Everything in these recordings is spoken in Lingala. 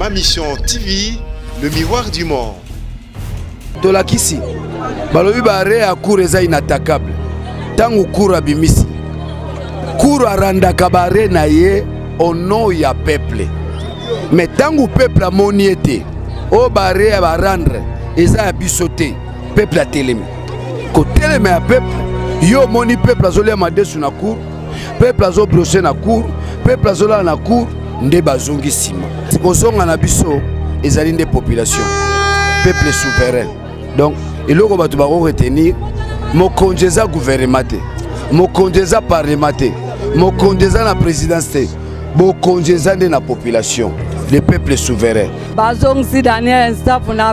Ma mission TV, le miroir du monde. Tolakisi, balobi bare ya cour eza inattaquable. Tangu cour abimisi. Cour aranda kabare na ye au nom ya peuple. Mais tangu peuple a moniete, o bare ya barandre, eza ya bisote, peuple a telemi. Ko telemi ya peuple, yo moni peuple azolia madesu na cour, peuple azo brosser na cour, peuple azola na cour, nde bazongi sima. Kozonga na biso ezali nde population. Peuple souverain. Donc, il faut retenir mon congéza gouvernement, mon congéza parlement, mon congéza la présidence, mon congéza de la population, le peuple souverain. Bazong si Daniel staff na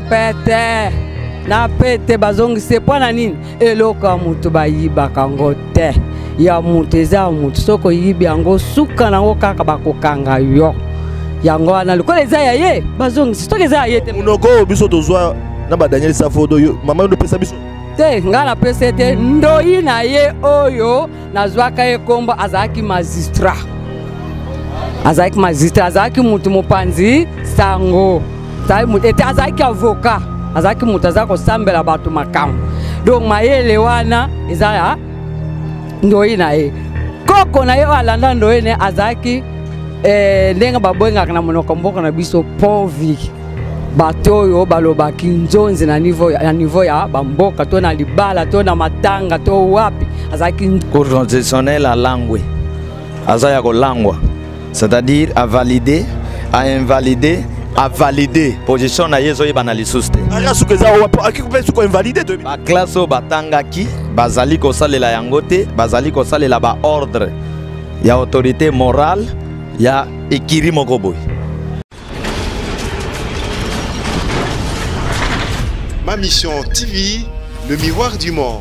pete bazong c'est pas nanine et loka mutu bayiba kangote ya muteza mutu soko yibi yango suka na kaka bakokanga yo yango ana lokoleza ya ye bazong si tokeza ye te munoko biso tozwa na ba Daniel Safodo yo mama ndo pesa biso te ngala pesa te ndoyi na ye oyo nazwaka ye komba azaki magistrat azaki mutu mopanzi sango sai mutu ete azaki avocat azaki mutu azako sambela batu makamu donc mayele wana ezala ndoyi na ye koko na ye alanda ndoyi ne azaki ndenga babwenga na monoko mboka na biso pauvre bato yo balobaki nzonzi na niveau ya bamboka to na libala to na matanga to wapi azaki cour constitutionnelle à langue azaya ko langwa c'est-à-dire à valider à invalider à valider position na yezo yebana lisuste aya sukeza wapo akikupe suko invalider to ba classe o batanga ki bazali ko salela yango te bazali ko salela ba ordre ya autorité morale ya ekiri mokoboy. Ma mission TV, le miroir du monde.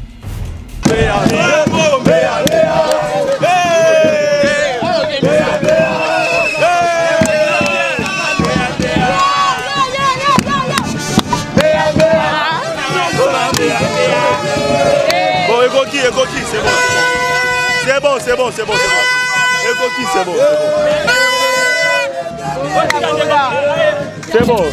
Bon, Ekoki, c'est bon. Ekoki, c'est bon. C'est bon.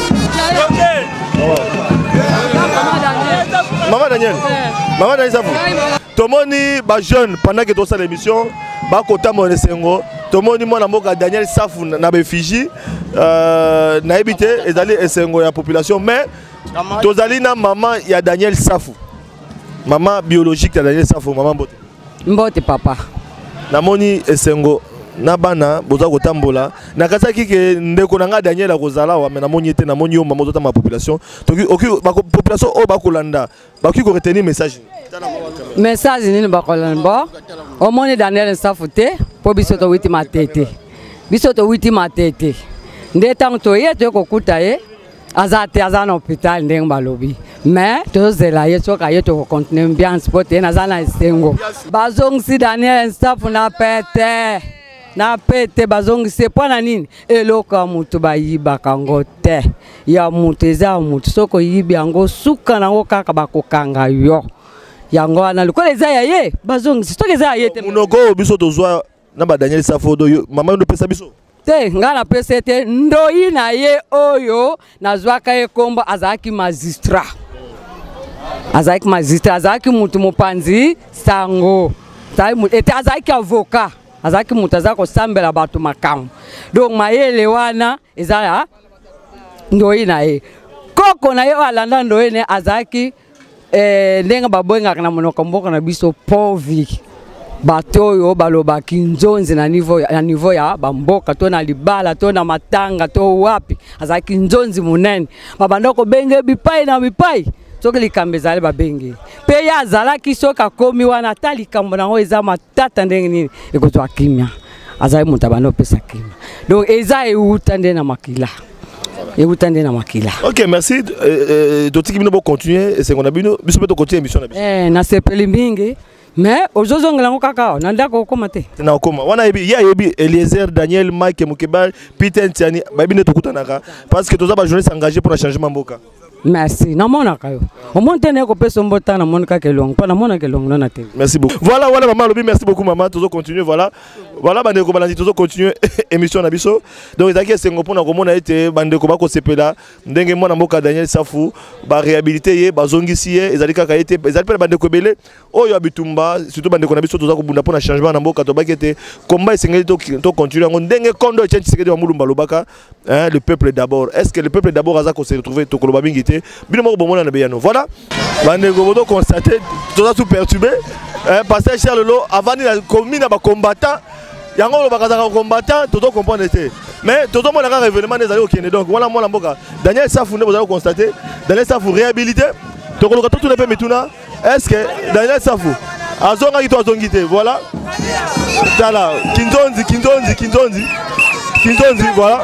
Maman Daniel Safu. Tomoni ba jeune pendant que tu as l'émission, ba kota mon esengo. Tomoni mwana mboka Daniel Safu na befiji na ebité ezali esengo ya population mais tozali na maman ya Daniel Safu. Maman biologique ya Daniel Safu, maman Mbote. Mbote papa. Namoni esengo na bana boza kotambola na kasaki ke ndeko nanga Daniel akozala wa na moni ete na moni yo mamoto ta ma population toki ba population o ba kolanda ba ki ko retenir message ni ba kolanda bo o moni Daniel Safute po biso to witi matete nde tang to ye to ko kuta ye azate azana hôpital ndeng balobi mais to zela ye to ka ye to continuer bien sport na zana esengo bazong si Daniel Safu na pete bazongi c'est pas nanine eloka mutu bayiba kangote ya muteza mutu soko yibi yango suka na kaka bakokanga yo yango ana lokoleza ya ye bazongi si tokeza ye te munoko biso tozwa na ba Daniel Safodo yo mama ndo pesa biso te ngala pesa te ndoyi na ye oyo nazwaka ye komba azaki magistrat azaki mutu mopanzi sango sai mutu ete azaki avocat azaki mutu azako sambela batu makamu donc mayele wana ezala ndoyi na ye koko na ye alanda ndoyi ne azaki ndenga babwenga na monoko mboka na biso pauvre bato yo balobaki nzonzi na niveau ya bamboka to na libala to na matanga to wapi azaki nzonzi munene babandoko benge bipai na bipai soki likambo ezali babenge mpe ye azalaki soki akomi wana ata likambo nango eza matata ndenge nini ekozwa kimia azali moto abanda opesa kimia donc eza euta nde na makila Ok, merci. Totiki bino bo continuer et c'est qu'on a bino biso peut continuer émission na biso. Na sepeli mingi mais ozozongela ngo kaka na ndako okoma te. Na okoma. Wana yebi ya yebi Eliezer Daniel Mike Mukeba Peter Ntiani ba bino tokutanaka parce que toza ba journaliste engagé pour le changement mboka. Merci. Namona kayo. Au moins tenez ko peso mbota na monika kelong. Pas na mona kelong na télé. Merci beaucoup. Voilà maman lobi, merci beaucoup maman. Toujours continuer voilà. Voilà bande ko balandi toujours continuer émission na biso. Donc ezaki sengo pona ko mona ete bande ko ba ko sepela ndenge mona mboka Daniel Safu ba réhabiliter ye ba zongisi ye ezali kaka ete ezali pe bande ko belé oyo abitumba surtout bande ko na biso toza ko bunda pona changement na mboka to ba kete combat esengeli to continuer ndenge kondo e tchenchi sekedi wa mulumba lobaka le peuple d'abord. Est-ce que le peuple d'abord aza ko se retrouver to koloba bingité bino moko bomona na beyano. Voilà bande ko bodo constater toza tout perturbé pasteur Charles Lolo avant la commune ba combattant yango lo bakazaka combattant toto comprendre te mais toto mona ka révélement des alliés okende donc voilà moi mboka Daniel Safu ne vous allez constater Daniel Safu réhabilité to koloka tout le pe mituna. Est-ce que Daniel Safu azonga ki to azongi te voilà tala kinzonzi voilà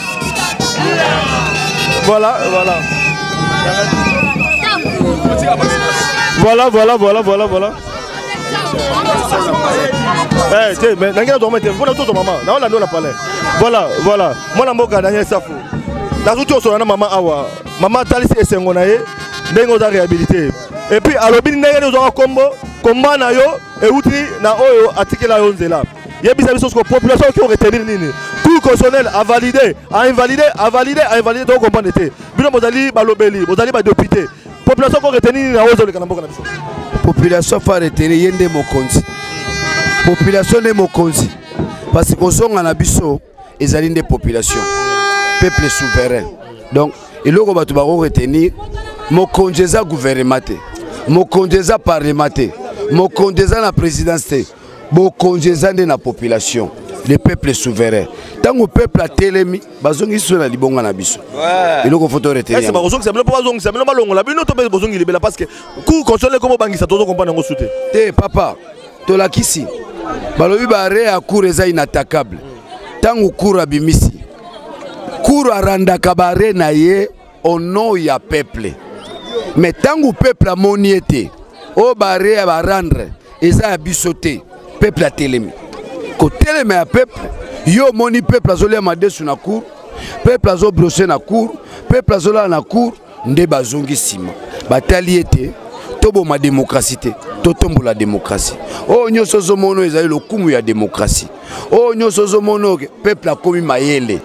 mais n'engagez pas de voilà tout maman na on la parler voilà moi mboka Daniel Safu la tout sur na maman awa maman talisi esengo na ye ndengo za réhabilité et puis alobi ndenge nous aura combat na yo et outi na oyo atikela yo nzela yebisa biso ko population qui retenir nini cour constitutionnel a validé a invalidé donc comprendre te bino bozali balobeli bozali ba député population ko retenir na ozo le kanamboka na biso population fa retenir yende mokonzi population de mokonzi parce que ozonga na biso ezali nde population peuple souverain donc eloko bato ba retenir mokonzi za gouvernement te mokonzi za parlement te mokonzi za na présidence te mokonzi za nde na population le peuple souverain tango peuple a telemi bazongi so na libonga na biso eloko photo retenir c'est ba bazongi ça pas bazongi ça pas longo la bino to be bazongi libela parce que ku console comme bangisa to comprendre ngo souté te papa to la kisi balobi ba re ya cour eza inattaquable tango cour abimisi cour aranda kabare na ye au nom ya peuple mais tango peuple amoni ete o bare ya barandre eza ya biso te peuple a telemi ko telemi ya peuple yo moni peuple azolia madesu na cour peuple azo brosser na cour peuple azola na cour nde bazongi sima batali ete toboma démocratie te totombola démocratie o nyonso zomono ezali lokumu ya démocratie o nyonso zomono peuple akomi mayele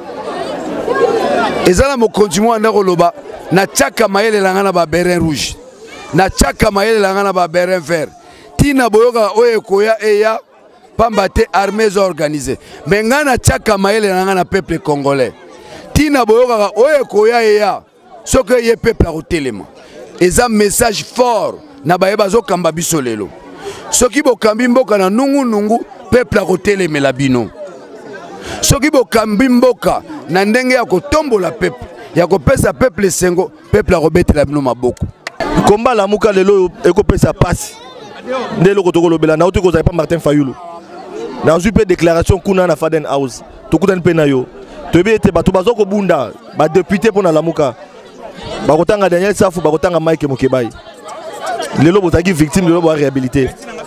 ezala mokonzi mwana koloba na tchaka mayele langa na ba berin rouge na tchaka mayele langa na ba berin vert tina boyoka oye koya eya pamba te armées organisées mais nga na tchaka mayele langa na peuple congolais tina boyoka oye koya eya soki ye peuple akotelema eza message fort na bayeba zokamba biso lelo soki bokambi mboka na nungu peuple akotelemela bino soki bokambi mboka na ndenge ya kotombola peuple ya kopesa peuple sengo peuple akobetela bino maboko komba la muka lelo ekopesa pasi ndelo kotokolobela na uti kozali pa Martin Fayulu na zupe déclaration kuna na Faden House tokutani pe na yo toyebi ete bato bazoko bunda ba député pona la muka bakotanga Daniel Safu bakotanga Mike Mokebai lelo bozaki victime lelo ba réhabilité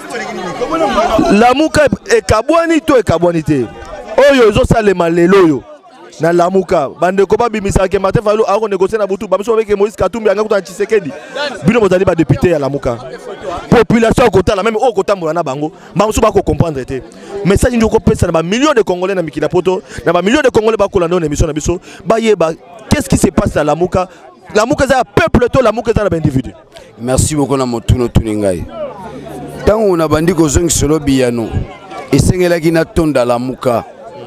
la muka ekabwani to ekabwani te oyo ezosalema lelo yo na lamuka bande ko ba bimisa ke Martin Fayulu ako négocier na butu babiso avec Moïse Katumbi anga kuta Tshisekedi bino bozali ba député ya lamuka population kota la même o kota mona bango bamusu ba ko comprendre te message ndiko pesa na ba millions de Congolais na mikina poto na ba millions de Congolais ba kolanda na émission na biso ba yeba qu'est-ce qui se passe à lamuka za peuple to lamuka za na individu. Merci beaucoup na motuno tuningai tango na bandiko zongi solo biyano esengelaki na tonda lamuka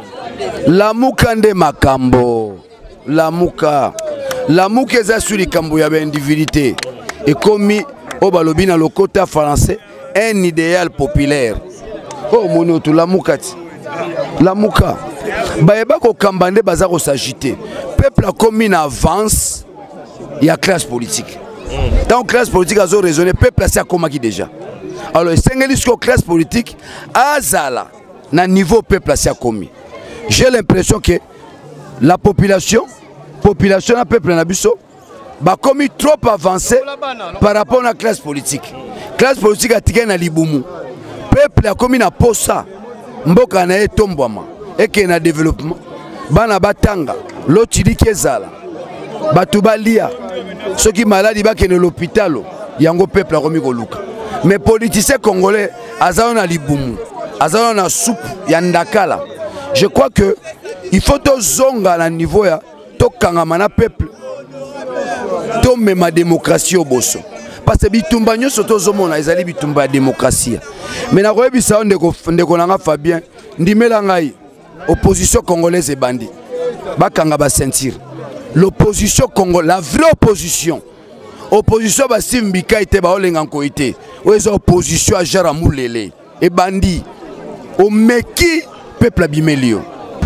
lamuka nde makambo lamuka eza sur likambo ya ba individuité ekomi o balobi na lokota français un idéal populaire o mono to lamuka ti lamuka bayeba ko kamba nde baza ko s'agiter peuple a commis na avance ya classe politique tant classe politique azo raisonner peuple a komaki déjà alors esengeli siko classe politique azala na niveau peuple a commis. J'ai l'impression que la population na peuple na biso ba commis trop avancé par rapport à la classe politique. Classe politique a tigé na libumu. Peuple a commis na posa mboka na etombwama et que na développement bana batanga lotili kezala bato balia soki maladi bakende l'hôpital yango peuple akomi koluka mais politicien congolais azalo na libumu azalo na soupe ya ndakala. Je crois que il faut tozonga na niveau ya tokangama na peuple to mema démocratie au bosso parce que bitumba nyonso tozomona ezali bitumba ya démocratie mais na koyebisa ndeko nanga Fabien ndimela ngai opposition congolaise ebandi bakanga ba sentir l'opposition congolaise la vraie opposition basimbika ite baolenga nkoite oyo opposition a jara mulele ebandi omeki peuple abimelio.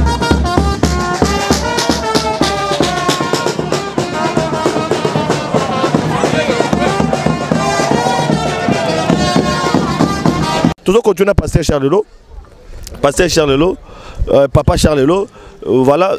Toujours continuer à passer Charles Lelo, papa Charles Lelo, voilà,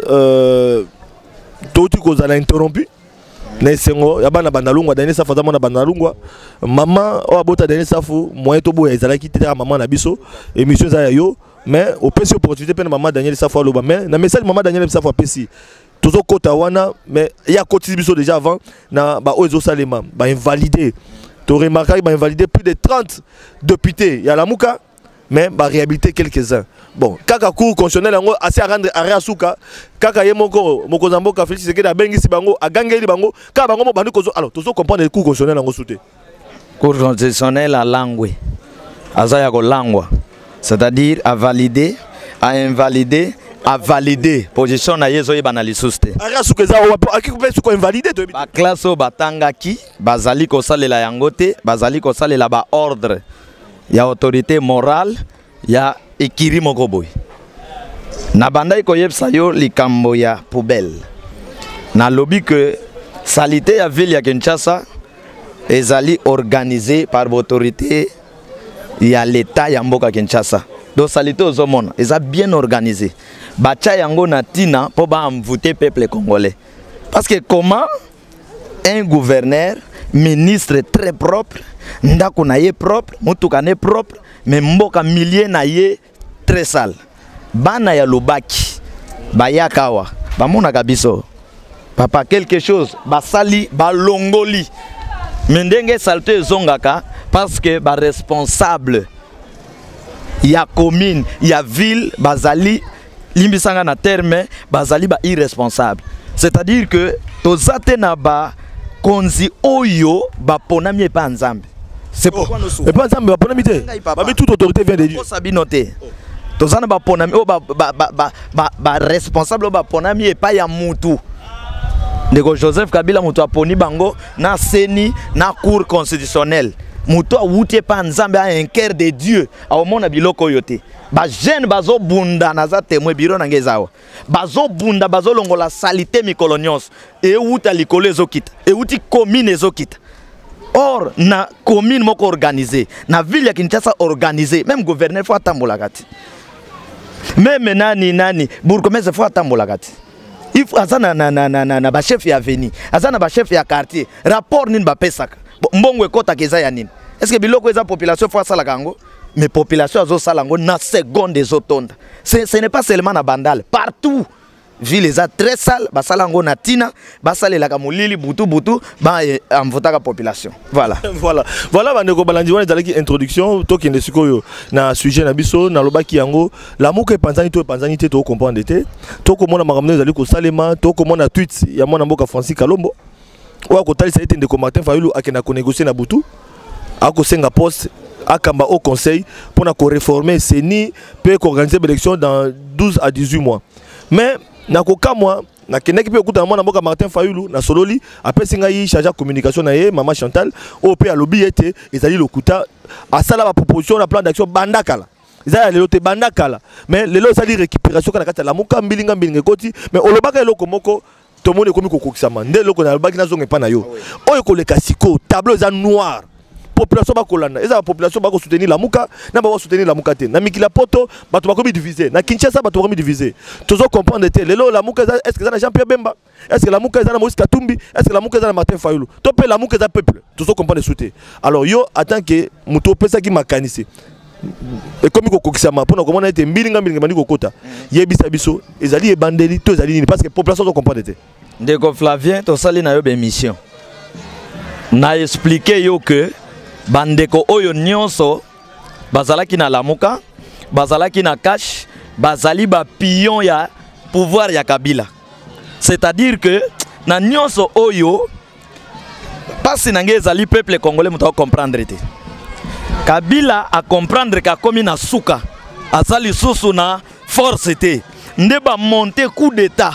tout ce qu'on a interrompu. Nesengo, yabana bandalungwa, dernier safa zamona bandalungwa. Maman, o abota dernier safu, moyen tobo ezala ki tera maman na biso, émission za yo, mais au PC opportunité pe maman Daniel safa loba, mais na message maman Daniel safa PC. Toujours kota wana, mais il y a côté biso déjà avant na ba ozo salema, ba invalidé. Tu as remarqué qu'il a invalidé plus de 30 députés. Il y a la Mouka, mais il a réhabilité quelques-uns. Bon, kaka cour constitutionnel assez à rendre arrêt à souka. Kaka yemoko mokozambo ka Félix Sekeda bengi si bango a gangeli bango. Ka bango mo bandu kozo. Alors, tous comprendre le cour constitutionnel en souté. Cour constitutionnel à langue. Azaya ko langwa. C'est-à-dire à valider, à invalider, à valider position na yezo yebana lisuste. Arrêt souka za a qui peut souka invalider to. Ba classe o batanga ki bazali ko salela yangote, bazali ko salela ba ordre. Ya autorité morale, ya ekiri moko boy. Na banda ko yebsa yo likambo ya poubelle. Na lobby que salité ya ville ya Kinshasa ezali organisé par l'autorité ya l'état ya mboka Kinshasa. Donc salité aux hommes, eza bien organisé. Bacha yango na tina po ba envoûter peuple congolais. Parce que comment un gouverneur, ministre très propre, ndako na ye propre, mutuka ne propre, mais mboka millier na ye très sale. Bana ya lobaki, bayakawa, bamona kabiso. Papa quelque chose, basali, balongoli. Mendenge salte zongaka parce que ba responsable ya commune, ya ville, bazali limbisanga na terme, bazali ba irresponsable. C'est-à-dire que tozate na ba konzi oyo ba ponami pa nzambe. C'est pourquoi nous sommes. Et pas nzambe ba ponami te. Ba toute autorité vient de Dieu. Ko sabinote. Tozana ba ponami o ba responsable ba ponami pa ya mutu. Ndeko Joseph Kabila mutu aponi bango na seni na cour constitutionnelle. Mutu awuti pa nzambe a un cœur de Dieu. A omona biloko yote. Ba jeune bazo bunda naza témoin biro na ngezawa. Bazo bunda bazo longola salité mikolo nyonso. E wuta likolo ezokita. E wuti commune ezokita. Or na commune moko organisé, na ville ya Kinshasa organisé, même gouverneur faut atambola kati. Même nani bourgmestre faut atambola kati. Il faut azana na ba chef ya avenue, azana ba chef ya quartier. Rapport nini ba pesaka. Mbongo ekota keza ya nini? Est-ce que biloko eza population faut sala kango? Mais population azo salango na seconde ezotonda. Ce n'est pas seulement na Bandal, partout. Ville eza très sale, ba salango na tina, ba salela ka molili butu ba amvotaka population. Voilà. Voilà bandeko balandi wana ezalaki introduction to kende sikoyo na sujet na biso na lobaki yango la muka epanzani te to comprendre te. To komona makambo ezali ko salema, to komona tweet ya mwana mboka Francis Kalombo. Wa ko talisa ete ndeko Martin Fayulu akena ko négocier na butu. Ako senga poste akamba au conseil pour na ko réformer CENI peut organiser l'élection dans 12 à 18 mois. Mais nakoka moi na keneki pe okuta mwana mboka Martin Fayulu na sololi apesi ngai charge de communication na ye maman Chantal o pe alobi ete ezali lokuta asala ba proposition na plan d'action bandakala ezali lelo te bandakala mais lelo ezali récupération kana kata la muka mbilinga koti mais olobaka eloko moko to mone komi kokokisama nde eloko na lobaki na zonge pa na yo oyo koleka siko tableau eza noir population ba kolanda eza population ba ko soutenir la muka na ba soutenir la muka te na mikila poto bato ba ko diviser na Kinshasa bato ba ko diviser tozo comprendre te lelo la muka est-ce que ça na Jean-Pierre Bemba est-ce que la muka eza na Moïse Katumbi est-ce que la muka eza na Martin Fayulu to pe la muka eza peuple tozo comprendre souter alors yo attend que muto pesa ki makanisi et comme ko kokisama pona komona ete mbilinga bandi kokota yebisa biso ezali e bandeli to ezali nini parce que population zo comprendre te Ndeko Flavien, to sali na yo émission. Na expliqué yo que bandeko oyo nyonso bazalaki na lamuka, bazalaki na cash, bazali ba pion ya pouvoir ya Kabila. C'est-à-dire que na nyonso oyo pasi nange ezali peuple congolais muta comprendre te. Kabila a comprendre ka komi na suka, azali susu na force te. Ndeba monter coup d'état.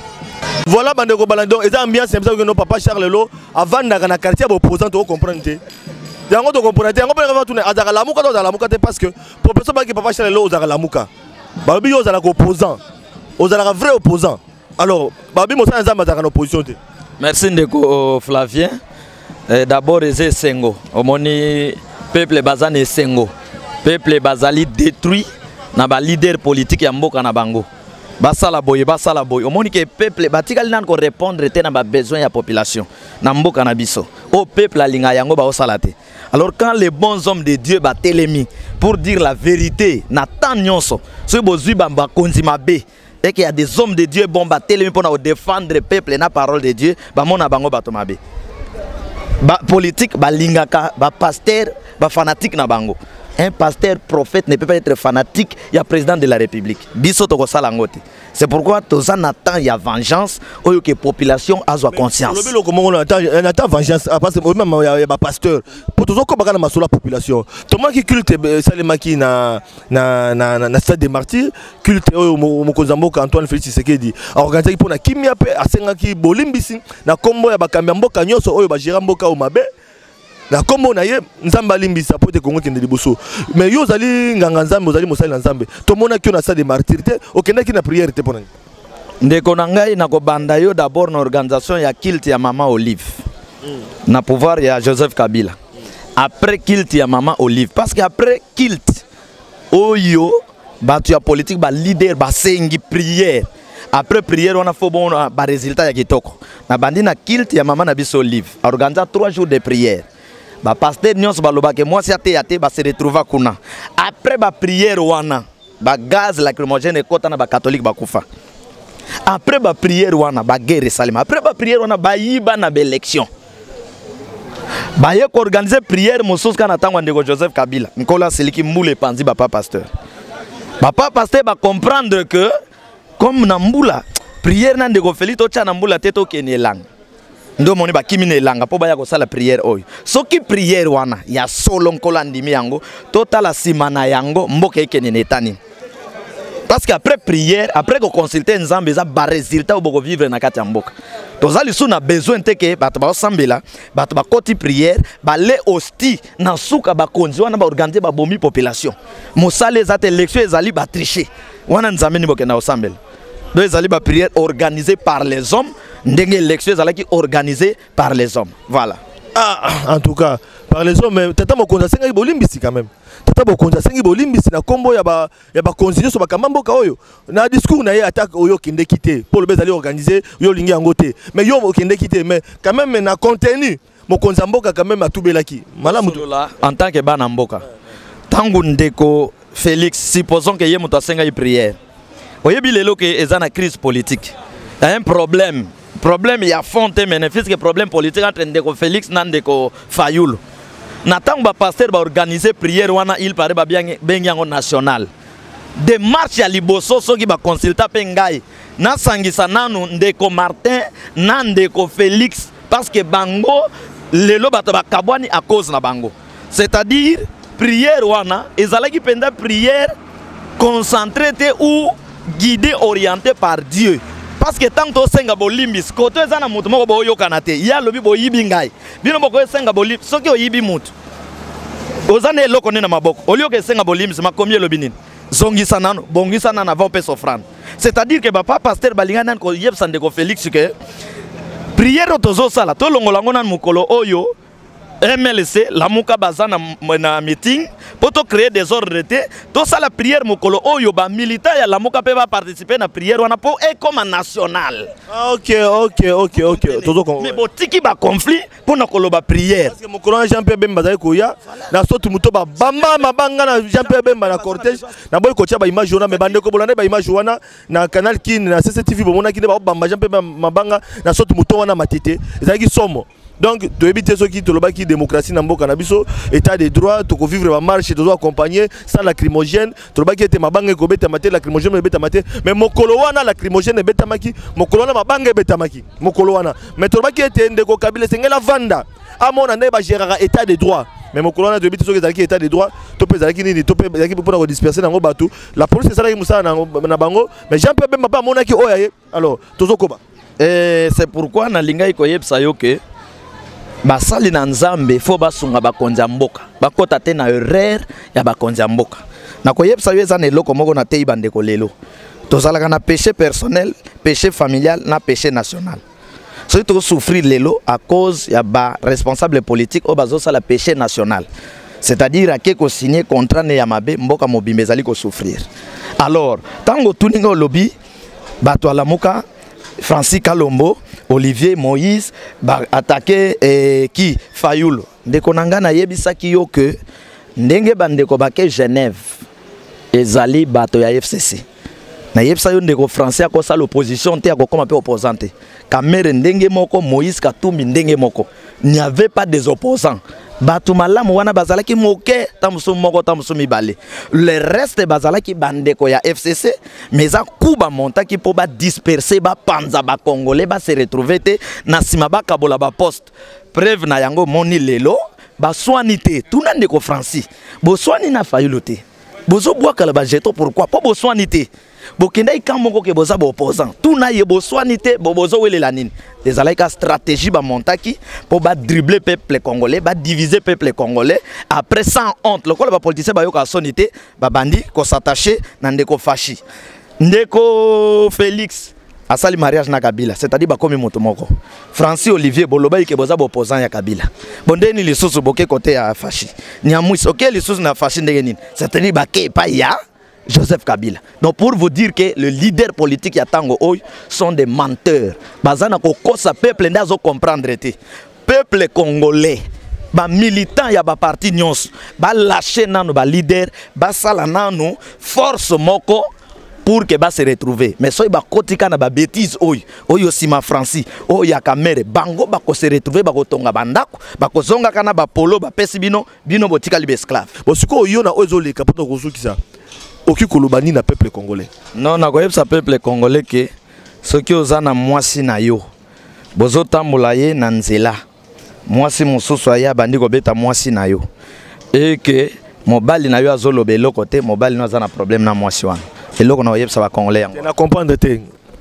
Voilà bandeko balando, et ambiance c'est ça que nos papa Charles Lo avant na quartier opposant to comprendre te. Yango to comprendre te, yango pe va tourner azaka lamuka to lamuka te parce que pour personne ba ki papa Charles Lo azaka lamuka. Babi yo azaka opposant. Ozalaka vrai opposant. Alors, babi mo sa nzamba azaka opposition te. Merci ndeko Flavien. D'abord eze sengo. Omoni peuple bazane sengo. Peuple bazali détruit na ba leader politique ya mboka na bango. Basala boye. Omoni ke peuple batikali nan ko répondre te na ba besoin ya population na mboka na biso. Au peuple alinga yango ba osala te. Alors quand les bons hommes de Dieu ba telemi pour dire la vérité na tan nyonso, ce bozui bamba konzi mabe et qu'il y a des hommes de Dieu bon ba telemi pour défendre le peuple na parole de Dieu, ba mona bango ba to mabe. Ba politique ba lingaka, ba pasteur, ba fanatique na bango. Un pasteur prophète ne peut pas être fanatique, il y a président de la République. Biso to ko sala ngote. C'est pourquoi tous en attend il y a vengeance ou que population a conscience. Le bilo comment on attend vengeance parce que même il y a pasteur pour tous ko bakana masula population. Thomas qui culte Salemaki na stade des martyrs, culte Mokozamboka Antoine Félix Tshisekedi. Organiser pour na kimia pe asengaki bolimbisi na kombo ya bakambia mboka nyonso oyo ba jiramboka o mabe. Na kombo na ye nzamba limbisa pote Kongo kende liboso mais yo zali nganga nzambe ozali mosali nzambe to mona ki na stade de martyr te okenda ki na prière te pona ndeko na ngai na ko banda yo d'abord na organisation ya culte ya Mama Olive na pouvoir ya Joseph Kabila après culte ya Mama Olive parce que après culte oyo batu ya politique ba leader ba sengi prière après prière on a fait bon ba résultat ya kitoko na bandi na culte ya Mama na biso Olive organiser 3 jours de prière. Ba pasteur nyonso baloba ke moi si ate ba se retrouva kuna après ba prière wana ba gaz lacrymogène ekota na ba catholique bakufa après ba prière wana ba guerre salima après ba prière wana ba yiba na ba élection ba ye ko organiser prière mosusu kana tangwa ndeko Joseph Kabila nkola seliki mbule panzi ba pasteur ba comprendre que comme na mbula prière na ndeko Félix to cha na mbula teto kenelang ndo moni ba kimine langa po baya ko sala prière oyo soki prière wana ya solo nkola ndimi yango totala simana yango mboka ekene netani parce que après prière après ko consulter nzambe za ba résultat oboko vivre na kati ya mboka tozali suna besoin teke bato ba osambela bato ba koti prière ba le hosti na suka ba konzi wana ba organiser ba bomi population mosale za élection ezali ba tricher wana nzambe ni boke na osambela do ezali ba prière organisée par les hommes. Ndenge élection ezalaki organisée par les hommes. Voilà. Ah, en tout cas, par les hommes, mais tata mokonza senga bolimbisi quand même. Tata mokonza senga bolimbisi na kombo ya ba continuer so ba kamambo ka oyo. Na discours na ye attaque oyo kende kité. Pour le bezali organiser yo lingi angote. Mais yo kende kité mais quand même na contenu mokonza mboka quand même atubelaki. Malamu là en tant que bana mboka. Tangu ndeko Félix supposons que ye muto senga prière. Oyebi lelo ke ezana crise politique. Il y a un problème. Problème il y a fonte mais fils que problème politique entre ndeko Félix na ndeko Fayulu. Natango ba pasteur ba organiser prière wana il paraît ba bien benyango national. De marche ya liboso soki ba consulta pe ngai na sangisa nanu ndeko Martin na ndeko Félix parce que bango lelo bato ba kabwani à cause na bango. C'est-à-dire prière wana ezalaki penda prière concentrée ou guidée orientée par Dieu. Parce que tant que senga bolimbis koto ezana mutu moko boyo kanate ya lobi boyibi ngai bino boko senga bolim soki oyibi mutu ozane eloko nena maboko olio ke senga bolimbis makomi lobi nini zongisa nano bongisa nana avant pe sofrane c'est-à-dire que papa pasteur balinga nan ko yebsa ndeko Félix que prière tozo sala to longola ngona mukolo oyo MLC lamuka baza na meeting pour créer des ordres de tout ça la prière mokolo oyo ba militant ya lamuka pe va participer na prière wana pour et comme national. OK. Mais botiki ba conflit pour na koloba prière. Parce que mokolo Jean-Pierre Bemba za koya na sotu muto ba bamba mabanga na Jean-Pierre Bemba na cortège na boy ko tia ba image wana me bande ko bolande ba image wana na canal kin na CCTV bo mona ki ba bamba Jean-Pierre mabanga na sotu muto wana matete ezaki somo. Donc, tu évites ceux qui te l'ont qui démocratie dans le Nabiso, état de droit, tu peux vivre ma marche, tu dois accompagner sans lacrymogène, tu dois qui ma banque ko beta maté lacrymogène beta maté, mais mon kolowana lacrymogène beta maki, mon kolowana ma banque beta maki, mon kolowana. Mais tu dois qui était ndeko kabila c'est la vanda. À mon année ba gérer état de droit. Mais mon kolowana tu évites ceux qui état de droit, tu peux zaki ni tu peux zaki pour disperser dans bateau. La police c'est ça qui musa na bango, mais Jean Pierre Bemba pas monaki oyaye. Alors, tozo koba. Et c'est pourquoi na linga ikoyeb sayoke basali na nzambe fo basunga bakonza mboka bakota te na erreur ya bakonza mboka na koyebisa yo eza na eloko moko na tei bandeko lelo tozalaka na péché personnel péché familial na péché national soki tokosouffrir lelo à cause ya ba responsable politique oyo bazosala péché national c'est-à-dire ake kosigner contrat ne ya mabe mboka mobimba ezali kosouffrir alors ntango tuninga olobi bato alamuka Francis Kalombo, Olivier Moïse, attaqué qui Fayulu. Ndeko nangana yebisa ki yo que ndenge bandeko bake Genève ezali bato ya FCC. Na yebisa yo ndeko français akosa l'opposition te akokoma pe opposante. Kamere ndenge moko Moïse Katumbi ndenge moko. Il n'y avait pas des opposants. Batu malamu wana bazalaki moke tamusu moko tamusu mibale. Le reste bazalaki bandeko ya FCC mais za kuba montaki po ba disperser ba panza ba congolais ba se retrouver te na sima ba kabola ba poste. Preuve na yango moni lelo ba swani te tuna ndeko Francis. Bo swani na Fayulu te. Bozo boaka la ba jeto pourquoi po bo swani te. Bokenda ikamoko ke boza bo opposant. Tuna ye bo swani te bo bozo wele la nini. Des alaika stratégie ba montaki pour ba dribbler peuple congolais, ba diviser peuple congolais après sans honte. Le ba politicien ba yoka sonité ba bandi ko s'attacher na ndeko fachi. Ndeko Félix asali mariage na Kabila, c'est-à-dire ba komi moto moko. Francis Olivier boloba yike boza bo opposant ya Kabila. Bondeni lisusu boke côté ya fachi. Nyamwisi OK lisusu na fachi ndenge nini. C'est-à-dire ba ke pa ya Joseph Kabila. Donc pour vous dire que le leader politique ya Tango Oy sont des menteurs. Bazana ko kosa peuple ndazo comprendre te. Peuple congolais, ba militant ya ba parti nyons, ba lâcher nanu ba leader, ba sala nanu force moko pour que ba se retrouver. Mais soy ba kotika na ba bêtise oy, oyo sima Francis, oyo ya kamere, bango ba ko se retrouver ba ko tonga bandako, ba ko zonga kana ba polo ba pesi bino botika libe esclave. Bon siko oyo na ozo le kapoto ko kisa. Oki kolobani na peuple congolais. Non, na koyebisa peuple congolais que soki ozana mwasi na yo bozo tambola ye na nzela. Mwasi mosusu aya bandi kobeta mwasi na yo. Et que mobali na yo azolobe eloko te, mobali no azana problème na mwasi wana. Eloko na koyebisa ba congolais yango. Na comprendre te.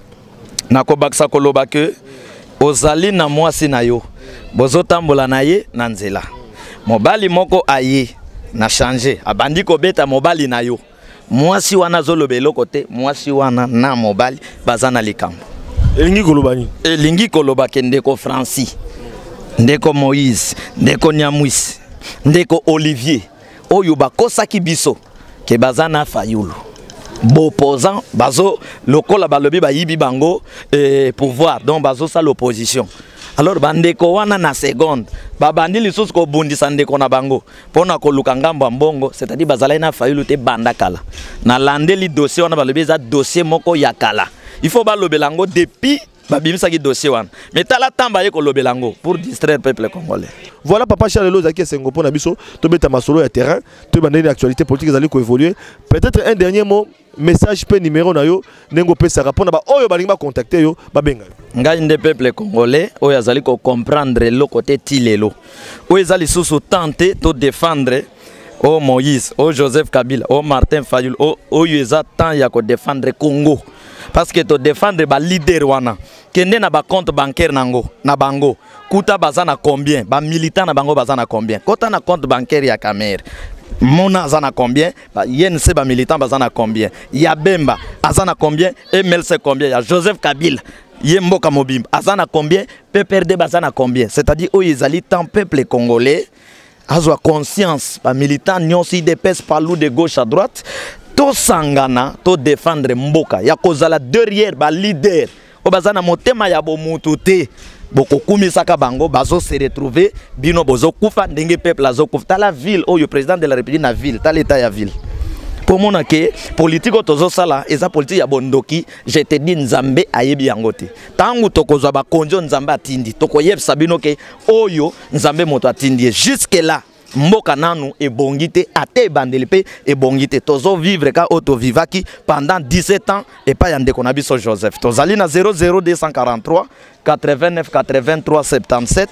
Na kobakisa koloba que ozali na mwasi na yo bozo tambola na ye na nzela. Mobali moko aye na changer abandi kobeta mobali na yo. Mwasi wana zolobe eloko te, mwasi wana na mobali bazana likambo. Elingi kolobani. Elingi koloba ke ndeko Francis, ndeko Moïse, ndeko Nyamwisi, ndeko Olivier, oyo bakosaki biso ke bazana Fayulu. Opposant bazo lokola balobi ba yibi bango pouvoir donc bazo sa l'opposition. Alors bandeko wana na seconde babandi lisusu ko bundisa ndeko na bango pona ko luka ngambo mbongo c'est-à-dire bazala na Fayulu te banda kala na landeli dossier wana balobi za dossier moko ya kala il faut balobelango depuis babimisa ki dossier wana mais tala tamba ye ko lobelango pour distraire peuple congolais. Voilà papa Charles Zaki Sengo pona biso to beta masolo ya terrain to bandeli actualité politique zali ko évoluer. Peut-être un dernier mot message pe numéro na yo nengo pesa rapona ba oyo balinga contacter yo babenga. Ngai nde peuple congolais oyo azali ko comprendre le côté tilelo. Oyo ezali susu tenter to défendre o Moïse, o Joseph Kabila, o Martin Fayulu, oyo eza temps ya ko défendre Congo. Parce que to défendre ba leader wana kende na ba compte bancaire nango na bango kuta bazana combien ba militant na bango bazana combien kota na compte bancaire ya Kamere Mona azana combien ba YNC ba militant bazana combien ya Bemba azana combien MLC combien ya Joseph Kabila ye mboka mobimba azana combien PPRD bazana combien, c'est-à-dire oyo ezali tant peuple congolais azwa conscience ba militant nyonso IDPS palou de gauche à droite to sangana to défendre mboka ya kozala derrière ba leader o bazana motema ya bomutu te boko kumisaka bango bazo se retrouver bino bozo kufa ndenge peuple azo kufa la ville oyo président de la République na ville ta l'état ya ville pour mon que politique tozo sala eza politique ya bondoki je te dis nzambe ayebi yango te tangu tokozwa ba konjo nzambe atindi tokoyebisa bino ke oyo nzambe moto atindi jusque là mboka nanu ebongite ate bandeli pe ebongite tozo vivre ka auto vivaki pendant 17 ans et pas yande konabiso Joseph tozali na 00243 89 83 77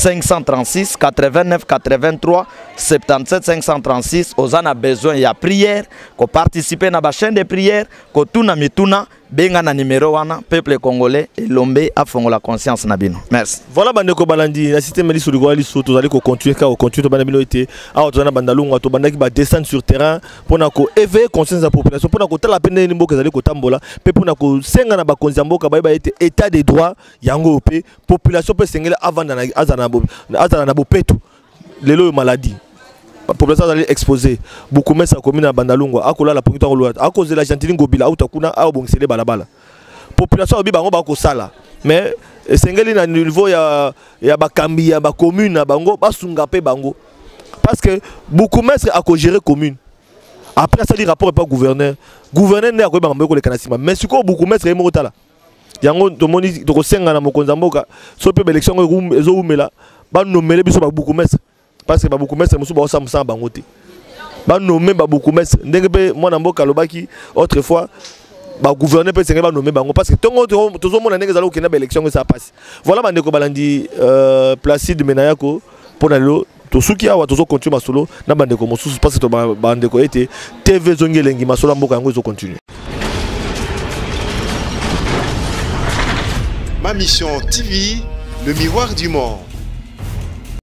536 89 83 77 536 ozana besoin ya prière ko participer na ba chaîne de prière ko tuna mituna benga na numéro wana peuple congolais elombe afongola conscience na bino merci. Voilà bandeko balandi la système meli sur le so tozali ko continuer ka ko continuer to bana bino été a tozana bandalunga to bandaki ba descendre sur terrain pona ko éveiller conscience de la population pona ko tala pene ni mboka zali ko tambola pe pona ko senga na ba konzi mboka ba été état de droit yango pe population peut sengela avant na azana na bopetu lelo maladie population allait exposer beaucoup mais sa commune à Bandalungu akola la pongito ngolwa akoze la gentili ngobila utakuna a bongsele balabala population obi bango ba ko sala mais sengeli na niveau ya bakambi ya ba commune na bango basunga pe bango parce que beaucoup maître a ko gérer commune après ça li rapport pas gouverneur ne akoba bango ko le kanasima mais siko beaucoup maître e motala yango tomoni to ko senga na mokonza mboka so pe élection ezo umela ba nomele biso ba beaucoup maître parce que beaucoup mestre musu ba samsa bangote ba nommer ba beaucoup mestre ndenge pe mwana mboka lobaki autrefois ba gouverner pe senga ba nommer bango parce que tongo tozo mona ndenge zalo kena ba élection ça passe voilà bandeko balandi Placide Menayako pona lelo to suki awa tozo continuer masolo na bandeko mosusu parce que bandeko ete TV zongelengi masolo mboka yango zo continuer. Ma mission TV, le miroir du monde.